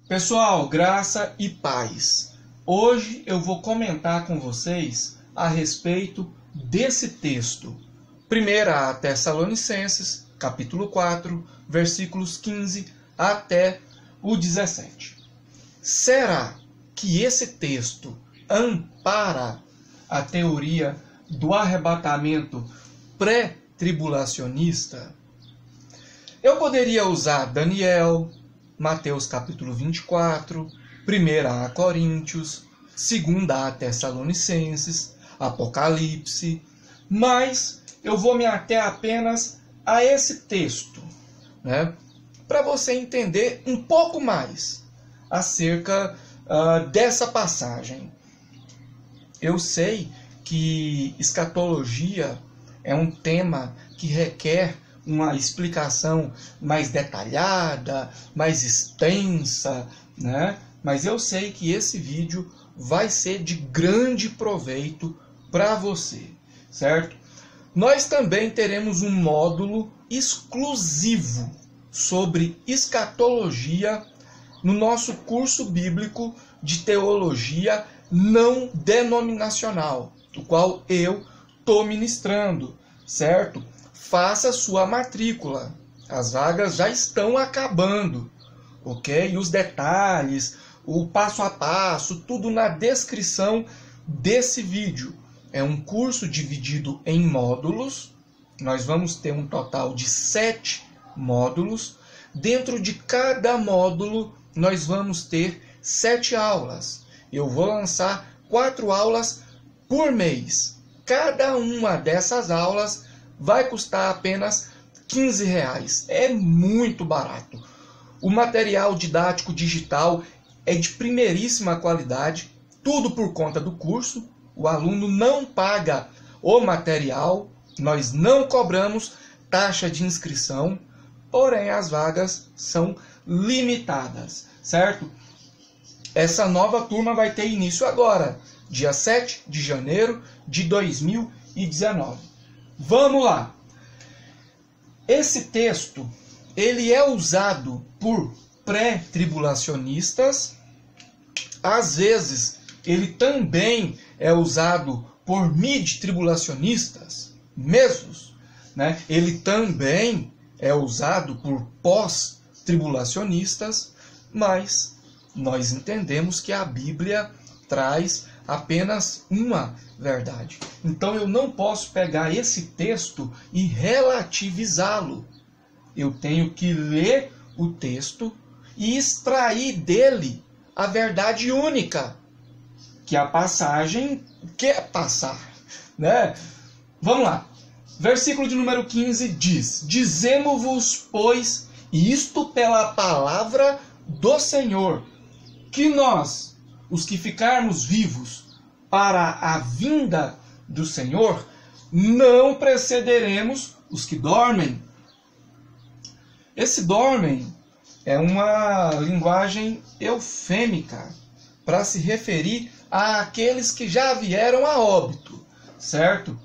Pessoal, graça e paz. Hoje eu vou comentar com vocês a respeito desse texto. 1 Tessalonicenses, capítulo 4, versículos 15 até o 17. Será que esse texto ampara a teoria do arrebatamento pré-tribulacionista? Eu poderia usar Daniel, Mateus capítulo 24, 1 Coríntios, 2 Tessalonicenses, Apocalipse, mas eu vou me ater apenas a esse texto, né? Para você entender um pouco mais acerca dessa passagem. Eu sei que escatologia é um tema que requer uma explicação mais detalhada, mais extensa, né? Mas eu sei que esse vídeo vai ser de grande proveito para você, certo? Nós também teremos um módulo exclusivo sobre escatologia no nosso curso bíblico de teologia não denominacional, o qual eu estou ministrando, certo? Faça sua matrícula. As vagas já estão acabando, ok? E os detalhes, o passo a passo, tudo na descrição desse vídeo. É um curso dividido em módulos. Nós vamos ter um total de 7 módulos. Dentro de cada módulo, nós vamos ter 7 aulas. Eu vou lançar 4 aulas por mês. Cada uma dessas aulas vai custar apenas R$15. É muito barato. O material didático digital é de primeiríssima qualidade, tudo por conta do curso. O aluno não paga o material, nós não cobramos taxa de inscrição, porém as vagas são limitadas, certo? Essa nova turma vai ter início agora, dia 7 de janeiro de 2019. Vamos lá. Esse texto, ele é usado por pré-tribulacionistas. Às vezes, ele também é usado por mid-tribulacionistas, mesmos, né? Ele também é usado por pós-tribulacionistas, mas nós entendemos que a Bíblia traz apenas uma verdade. Então eu não posso pegar esse texto e relativizá-lo. Eu tenho que ler o texto e extrair dele a verdade única que a passagem quer passar, né? Vamos lá. Versículo de número 15 diz: Dizemo-vos, pois, isto pela palavra do Senhor, que nós, os que ficarmos vivos para a vinda do Senhor, não precederemos os que dormem. Esse dormem é uma linguagem eufêmica para se referir àqueles que já vieram a óbito, certo?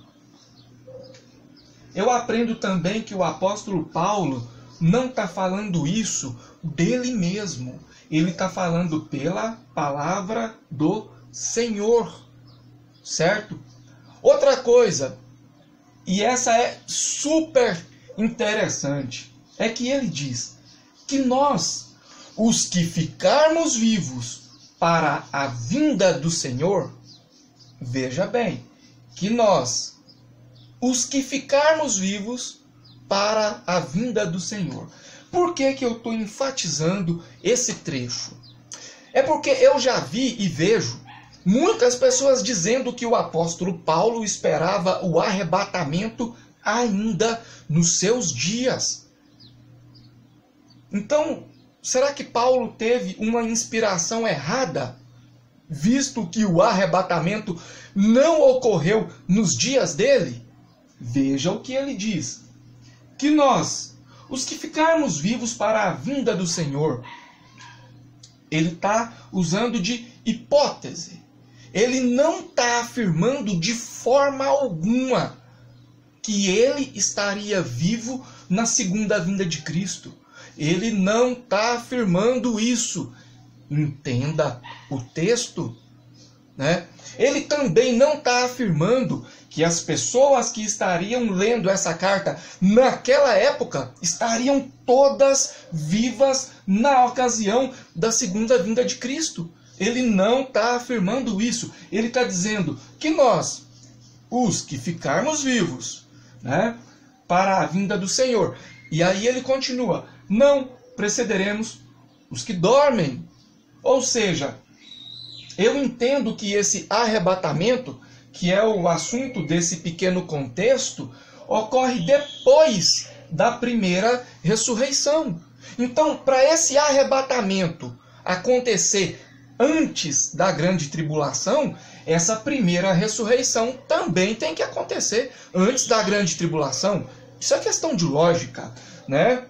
Eu aprendo também que o apóstolo Paulo não está falando isso dele mesmo. Ele está falando pela palavra do Senhor, certo? Outra coisa, e essa é super interessante, é que ele diz que nós, os que ficarmos vivos para a vinda do Senhor, veja bem, que nós, os que ficarmos vivos para a vinda do Senhor. Por que eu estou enfatizando esse trecho? É porque eu já vi e vejo muitas pessoas dizendo que o apóstolo Paulo esperava o arrebatamento ainda nos seus dias. Então, será que Paulo teve uma inspiração errada, visto que o arrebatamento não ocorreu nos dias dele? Veja o que ele diz: que nós, os que ficarmos vivos para a vinda do Senhor. Ele está usando de hipótese. Ele não está afirmando de forma alguma que ele estaria vivo na segunda vinda de Cristo. Ele não está afirmando isso. Entenda o texto, né? Ele também não está afirmando que as pessoas que estariam lendo essa carta naquela época estariam todas vivas na ocasião da segunda vinda de Cristo. Ele não está afirmando isso. Ele está dizendo que nós, os que ficarmos vivos, né, para a vinda do Senhor. E aí ele continua: não precederemos os que dormem. Ou seja, eu entendo que esse arrebatamento, que é o assunto desse pequeno contexto, ocorre depois da primeira ressurreição. Então, para esse arrebatamento acontecer antes da grande tribulação, essa primeira ressurreição também tem que acontecer antes da grande tribulação. Isso é questão de lógica, né?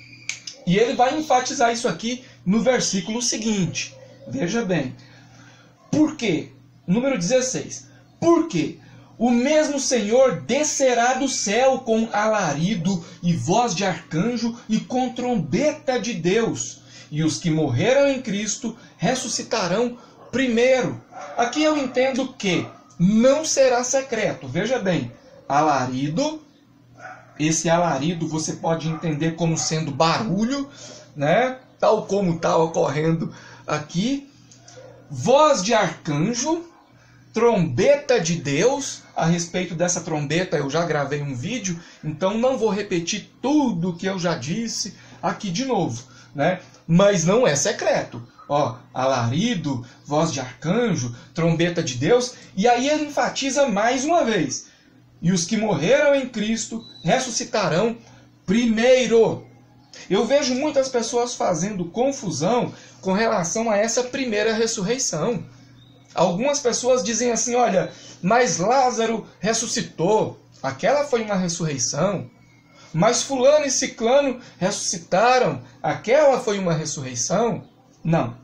E ele vai enfatizar isso aqui no versículo seguinte. Veja bem. Por quê? Número 16. Porque o mesmo Senhor descerá do céu com alarido e voz de arcanjo e com trombeta de Deus, e os que morreram em Cristo ressuscitarão primeiro. Aqui eu entendo que não será secreto. Veja bem, alarido, esse alarido você pode entender como sendo barulho, né? Tal como está ocorrendo aqui. Voz de arcanjo, trombeta de Deus. A respeito dessa trombeta eu já gravei um vídeo, então não vou repetir tudo que eu já disse aqui de novo, né? Mas não é secreto. Ó, alarido, voz de arcanjo, trombeta de Deus, e aí ele enfatiza mais uma vez: e os que morreram em Cristo ressuscitarão primeiro. Eu vejo muitas pessoas fazendo confusão com relação a essa primeira ressurreição. Algumas pessoas dizem assim: olha, mas Lázaro ressuscitou, aquela foi uma ressurreição. Mas fulano e ciclano ressuscitaram, aquela foi uma ressurreição. Não.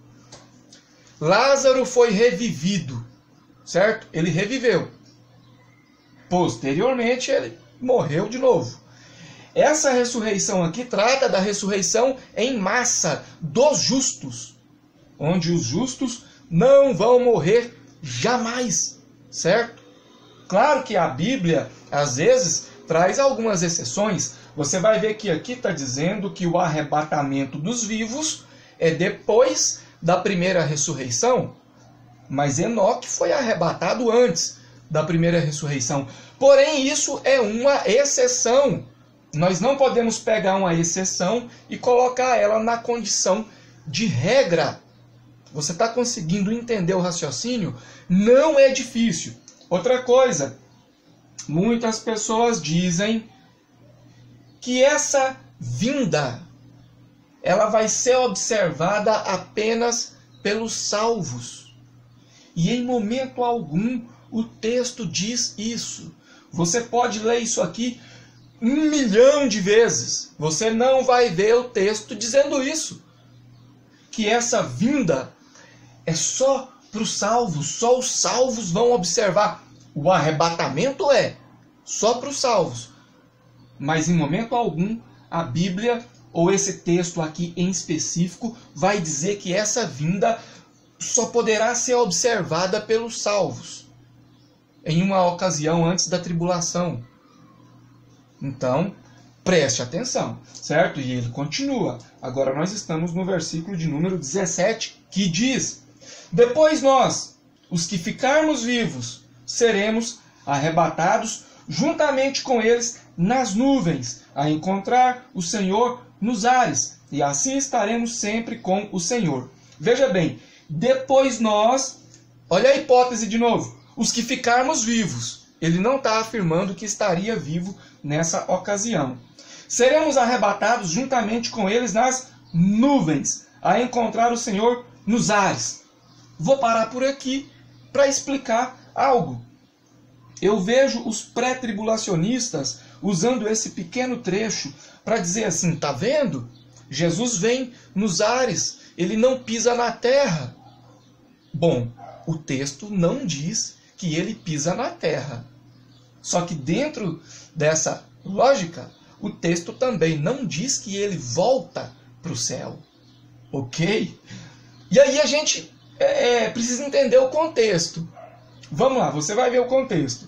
Lázaro foi revivido, certo? Ele reviveu. Posteriormente ele morreu de novo. Essa ressurreição aqui trata da ressurreição em massa dos justos, onde os justos não vão morrer jamais, certo? Claro que a Bíblia, às vezes, traz algumas exceções. Você vai ver que aqui está dizendo que o arrebatamento dos vivos é depois da primeira ressurreição, mas Enoque foi arrebatado antes da primeira ressurreição. Porém, isso é uma exceção. Nós não podemos pegar uma exceção e colocar ela na condição de regra. Você está conseguindo entender o raciocínio? Não é difícil. Outra coisa, muitas pessoas dizem que essa vinda, ela vai ser observada apenas pelos salvos. E em momento algum o texto diz isso. Você pode ler isso aqui 1 milhão de vezes. Você não vai ver o texto dizendo isso. Que essa vinda é só para os salvos. Só os salvos vão observar. O arrebatamento é só para os salvos. Mas em momento algum a Bíblia, ou esse texto aqui em específico, vai dizer que essa vinda só poderá ser observada pelos salvos em uma ocasião antes da tribulação. Então, preste atenção, certo? E ele continua. Agora nós estamos no versículo de número 17, que diz: depois nós, os que ficarmos vivos, seremos arrebatados juntamente com eles nas nuvens, a encontrar o Senhor nos ares, e assim estaremos sempre com o Senhor. Veja bem, depois nós, olha a hipótese de novo, os que ficarmos vivos. Ele não está afirmando que estaria vivo nessa ocasião. Seremos arrebatados juntamente com eles nas nuvens, a encontrar o Senhor nos ares. Vou parar por aqui para explicar algo. Eu vejo os pré-tribulacionistas usando esse pequeno trecho para dizer assim: tá vendo? Jesus vem nos ares, ele não pisa na terra. Bom, o texto não diz que ele pisa na terra. Só que dentro dessa lógica, o texto também não diz que ele volta para o céu. Ok? E aí a gente precisa entender o contexto. Vamos lá, você vai ver o contexto.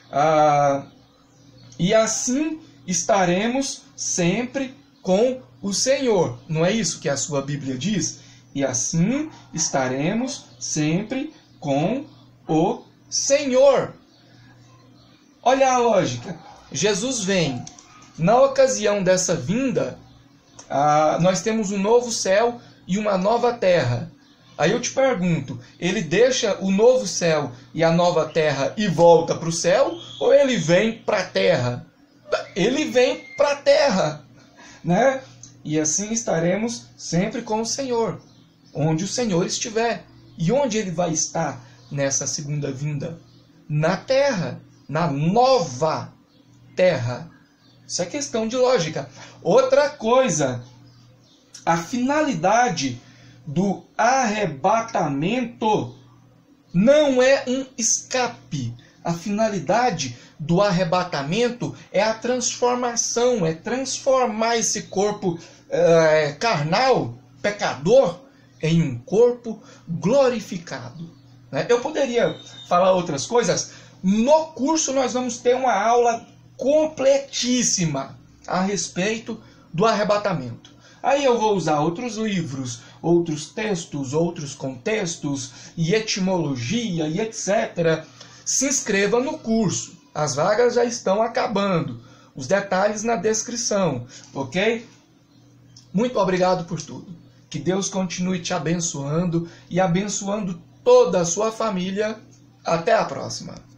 E assim estaremos sempre com o Senhor. Não é isso que a sua Bíblia diz? E assim estaremos sempre com o Senhor. Olha a lógica. Jesus vem. Na ocasião dessa vinda, nós temos um novo céu e uma nova terra. Aí eu te pergunto, ele deixa o novo céu e a nova terra e volta para o céu? Ou ele vem para a terra? Ele vem para a terra, né? E assim estaremos sempre com o Senhor, onde o Senhor estiver. E onde ele vai estar nessa segunda vinda? Na terra, na nova terra. Isso é questão de lógica. Outra coisa, a finalidade do arrebatamento não é um escape. A finalidade do arrebatamento é a transformação, é transformar esse corpo carnal, pecador, em um corpo glorificado. Eu poderia falar outras coisas. No curso nós vamos ter uma aula completíssima a respeito do arrebatamento. Aí eu vou usar outros livros, outros textos, outros contextos, e etimologia e etc. Se inscreva no curso. As vagas já estão acabando. Os detalhes na descrição, ok? Muito obrigado por tudo. Que Deus continue te abençoando e abençoando toda a sua família. Até a próxima.